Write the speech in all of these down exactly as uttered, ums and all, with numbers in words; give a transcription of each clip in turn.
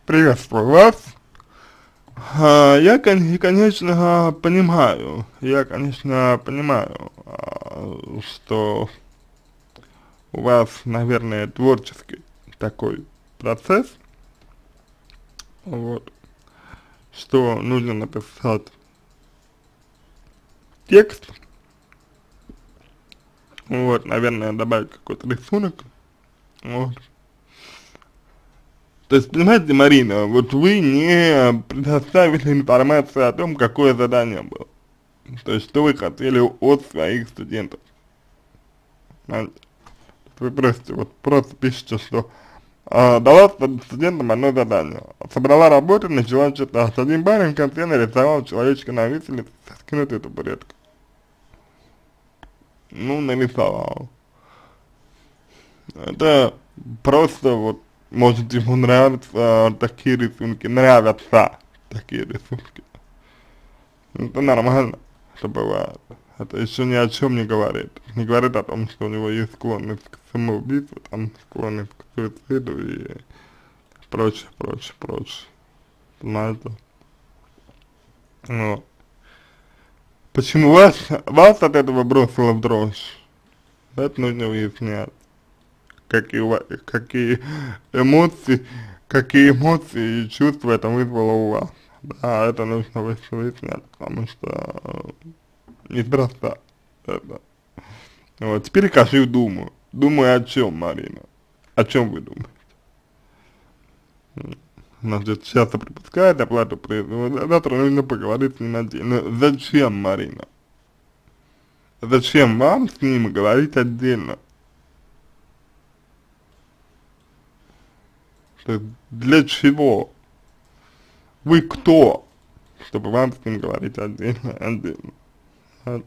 Приветствую вас. А, Я, кон- конечно, понимаю, я, конечно, понимаю, а, что у вас, наверное, творческий такой процесс, вот, что нужно написать текст, вот, наверное, добавить какой-то рисунок, вот. То есть, понимаете, Марина, вот вы не предоставили информацию о том, какое задание было. То есть, что вы хотели от своих студентов. Знаете, вы просто, вот, просто пишете, что а, дала студентам одно задание. Собрала работу, начала читать. Один парень в конце нарисовал человечка на виселице со скинутой табуреткой. Ну, нарисовал. Это просто вот, может ему нравятся а, такие рисунки, нравятся такие рисунки. Это нормально, это бывает. Это еще ни о чем не говорит. Не говорит о том, что у него есть склонность к самоубийству, там склонность к суициду и прочее, прочее, прочее. Понимаете? Вот. Почему вас, вас от этого бросило в дрожь? Это нужно выяснять. Какие, у вас, какие эмоции, какие эмоции и чувства это вызвало у вас. Да, это нужно выяснять, потому что неспроста это. Вот, теперь скажу, думаю. Думаю о чем, Марина? О чем вы думаете? Значит, часто пропускает оплату производства. Завтра нужно поговорить с ним отдельно. Но зачем, Марина? Зачем вам с ним говорить отдельно? То есть для чего? Вы кто? Чтобы вам с ним говорить отдельно, отдельно. Вот.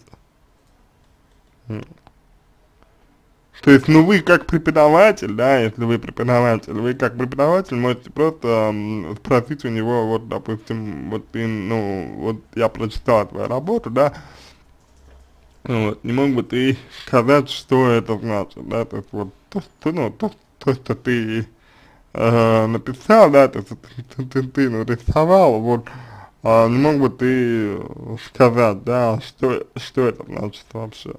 То есть, ну вы как преподаватель, да, если вы преподаватель, вы как преподаватель можете просто м, спросить у него, вот, допустим, вот ты, ну, вот я прочитал твою работу, да, вот, не мог бы ты сказать, что это значит, да, то есть, вот, то, что, ну, то, то, что ты э, написал, да, то, что ты, ты, ты, ты нарисовал, вот, а не мог бы ты сказать, да, что, что это значит вообще?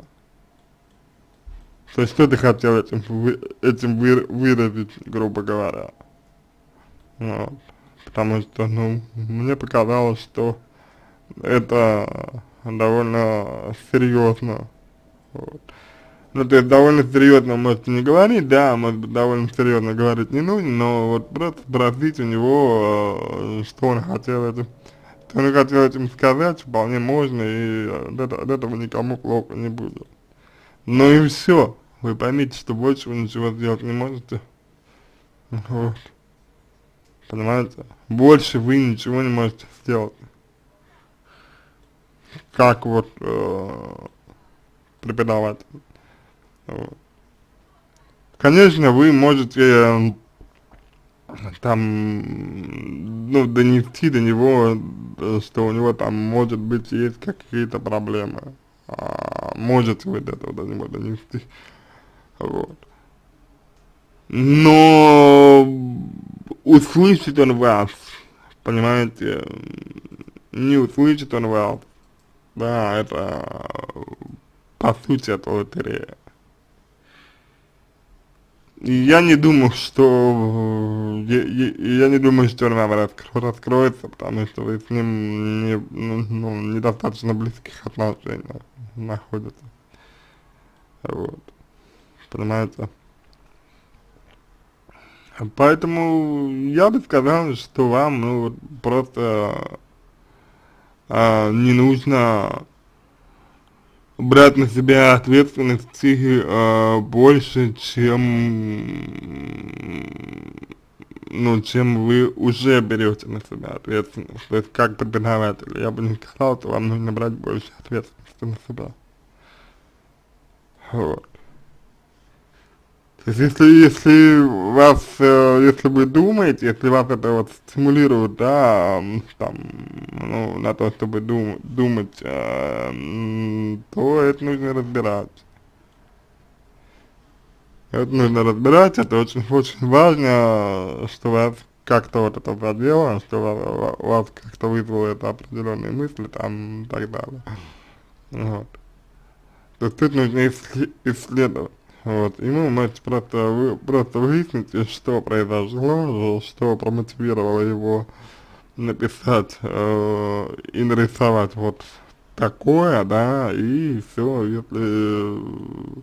То есть, что ты хотел этим, вы, этим вы, выразить, грубо говоря. Вот. Потому что, ну, мне показалось, что это довольно серьезно. Вот. Ну, то есть, довольно серьезно можете не говорить, да, может быть, довольно серьезно говорить не нужно, но вот просто спросить у него, э, что он хотел этим, что он хотел этим сказать, вполне можно, и от, этого, от этого никому плохо не будет. Ну и все. Вы поймите, что больше вы ничего сделать не можете. Вот. Понимаете? Больше вы ничего не можете сделать. Как вот э, преподаватель. Вот. Конечно, вы можете э, там, ну, донести до него, э, что у него там, может быть, есть какие-то проблемы. А, можете вы до этого до него донести. Вот. Но услышит он вас, понимаете, не услышит он вас, да, это по сути это лотерея. И я не думаю, что, я, я, я не думаю, что он вам раскро, раскроется, потому что вы с ним не, ну, ну, недостаточно близких отношениях находитесь, вот, понимаете. Поэтому я бы сказал, что вам, ну, вот просто а, не нужно брать на себя ответственности а, больше, чем, ну, чем вы уже берете на себя ответственность. То есть, как преподаватель, я бы не сказал, что вам нужно брать больше ответственности на себя. Вот. То есть, если, если вас, э, если вы думаете, если вас это вот стимулирует, да, м, там, ну, на то, чтобы дум, думать, э, м, то это нужно разбирать. Это нужно разбирать, это очень, очень важно, что вас как-то вот это задело, что ва- ва- вас как-то вызвало это определенные мысли там и так далее. Вот. То есть тут нужно иссле- исследовать. Вот. И вы можете просто, вы, просто выяснить, что произошло, что промотивировало его написать э, и нарисовать вот такое, да, и все, если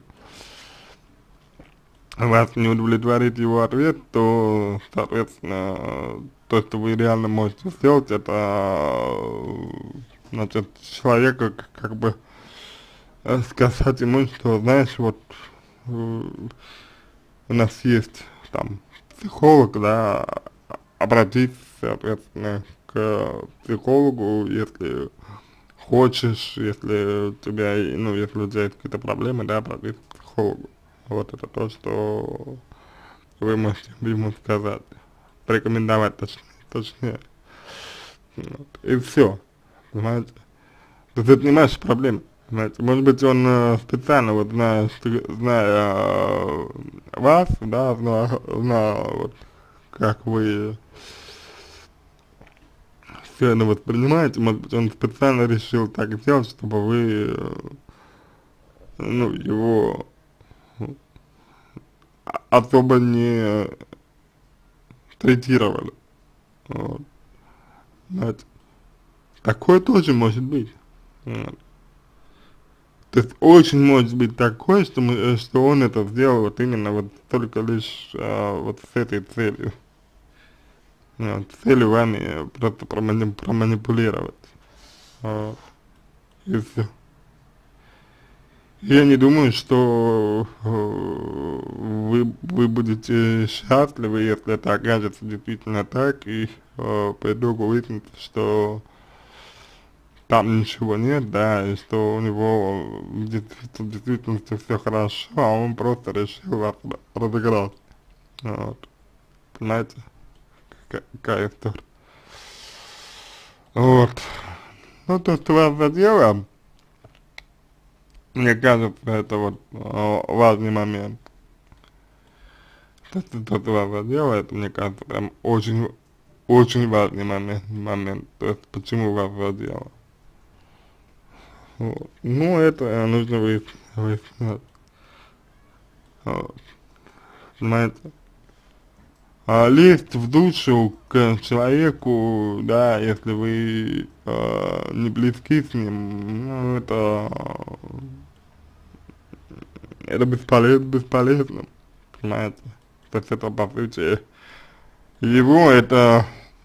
вас не удовлетворит его ответ, то, соответственно, то, что вы реально можете сделать, это, э, значит, человека к- как бы э, сказать ему, что, знаешь, вот э, у нас есть там психолог, да, обратись, соответственно, к психологу, если хочешь, если у тебя, ну, если у тебя есть какие-то проблемы, да, обратись к психологу. Вот это то, что вы можете ему сказать, порекомендовать точнее, точнее. Вот. И все, понимаете? То есть это не ваша проблема, понимаете? Может быть, он э, специально, вот зная, что- зная э, вас, да, зная, зная вот, как вы все это воспринимаете, может быть, он специально решил так сделать, чтобы вы, э, ну, его а- особо не третировали. Вот. Знаете, такое тоже может быть. Вот. То есть очень может быть такое, что, мы, э, что он это сделал вот именно вот только лишь а, вот с этой целью. Вот, с целью вами просто промани проманипулировать. Вот. И все. Я не думаю, что э, вы, вы будете счастливы, если это окажется действительно так, и э, по итогу выяснится, что там ничего нет, да, и что у него в действительности, в действительности все хорошо, а он просто решил вас разыграть. Вот. Понимаете, какая, какая история. Вот. Ну, то, что вас задело, мне кажется, это вот э, важный момент. То, что то, что вас задело, это, мне кажется, прям очень, очень важный момент, момент. То есть, почему вас задело. Вот. Ну, это нужно выяснить. выяснить. Вот. Понимаете? А, лезть в душу к человеку, да, если вы э, не близки с ним, ну, это, это бесполезно, бесполезно, понимаете? То есть это, по сути, его это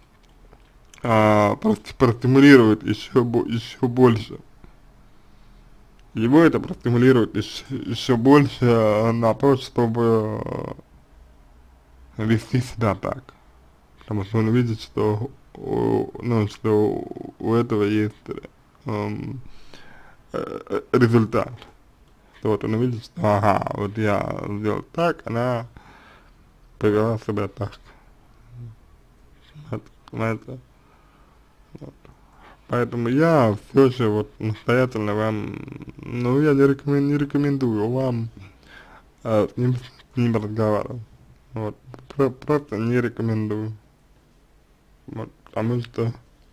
а, просто простимулирует еще, еще больше. Его это простимулирует еще, еще больше э, на то, чтобы э, вести себя так. Потому что он видит, что у, ну, что у этого есть эм, э, результат. Что вот он видит, что ага, вот я сделал так, она повела себя так. Вот, понимаете? Вот. Поэтому я все же вот настоятельно вам, ну я не, рекомен, не рекомендую вам э, с, ним, с ним разговаривать. Вот. Про, просто не рекомендую. Вот, потому что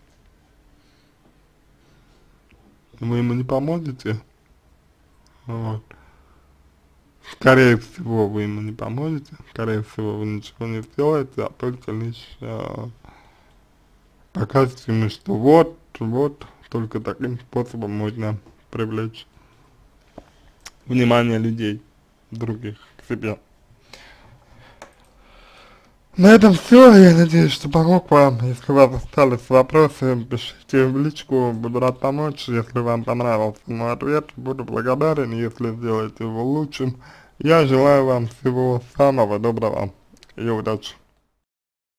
вы ему не поможете. Вот. Скорее всего, вы ему не поможете, скорее всего, вы ничего не сделаете, а только лишь э, покажете ему, что вот, вот, только таким способом можно привлечь внимание людей, других, к себе. На этом все, я надеюсь, что помог вам. Если у вас остались вопросы, пишите в личку, буду рад помочь. Если вам понравился мой ответ, буду благодарен, если сделаете его лучшим. Я желаю вам всего самого доброго и удачи.